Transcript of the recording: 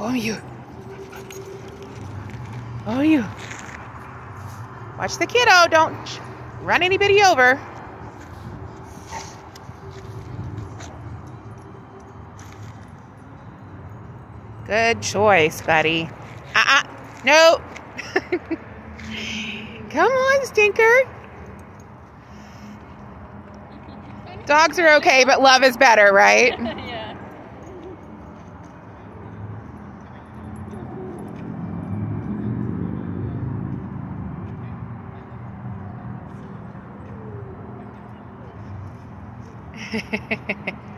Oh, you. Oh, you. Watch the kiddo. Don't run anybody over. Good choice, buddy. No. Come on, Stinker. Dogs are okay, but love is better, right? Yeah.